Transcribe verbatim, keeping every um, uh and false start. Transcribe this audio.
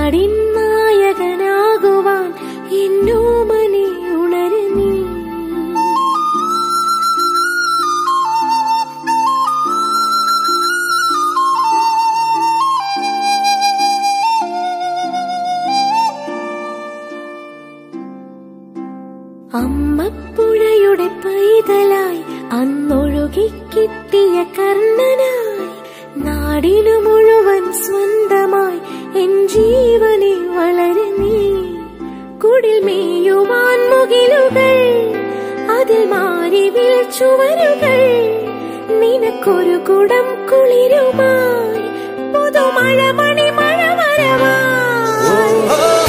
നാടിൻ നായകനാകുവാൻ എന്നോമനെ ഉണരു നീ. അമ്മപ്പുഴയുടെ പൈതലായി അന്നൊഴുകിക്കിട്ടിയ കർണനായി നാടിനു മുഴുവൻ സ്വന്തമായി എൻ ജീവനെ വളരു നീ. കുടിൽ മേയുവാൻ മുകിലുകൾ, അതിൽ മാറിവിൽ ചുവരുകൾ, നിനക്കൊരു കുടം കുളിരുമായി പുതുമഴ മണി മഴ വരവായി.